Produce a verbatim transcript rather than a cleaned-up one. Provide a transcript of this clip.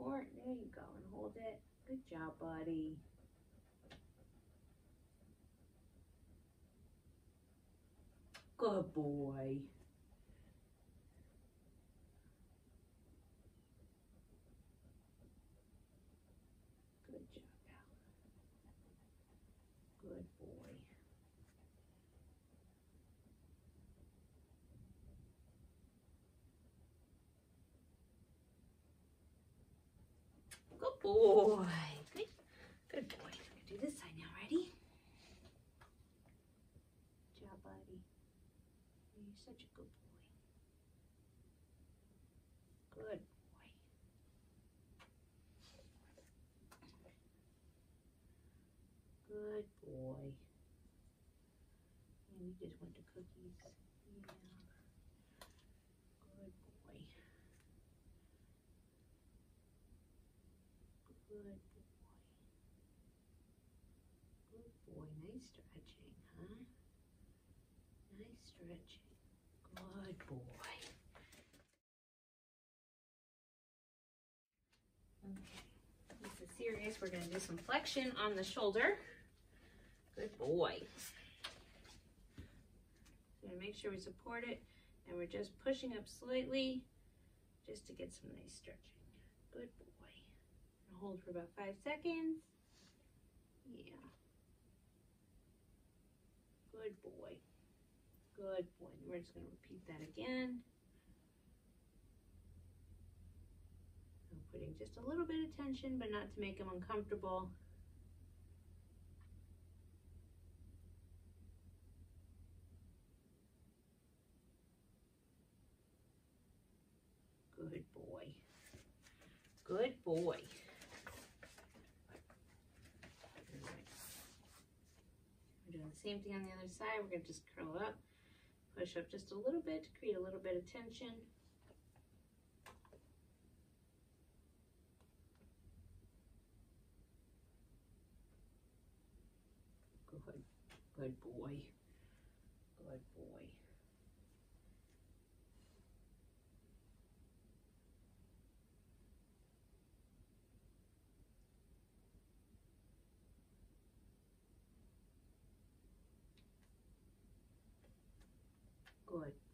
support. There you go, and hold it. Good job, buddy. Good boy. Good job, pal. Good boy. Good boy. Good, good boy. I'm gonna do this side now. Ready? Good job, buddy. You're such a good boy. Good boy. Good boy. And you just went to cookies. Yeah. Good boy. Good boy. Good boy. Nice stretching, huh? Nice stretching. Good boy. Okay. This is serious. We're going to do some flexion on the shoulder. Good boy. So we're going to make sure we support it, and we're just pushing up slightly just to get some nice stretching. Good boy. Hold for about five seconds. Yeah. Good boy. Good boy. We're just going to repeat that again. I'm putting just a little bit of tension, but not to make them uncomfortable. Good boy. Good boy. We're doing the same thing on the other side. We're going to just curl up, push up just a little bit to create a little bit of tension. Good. Good boy. Good boy. Good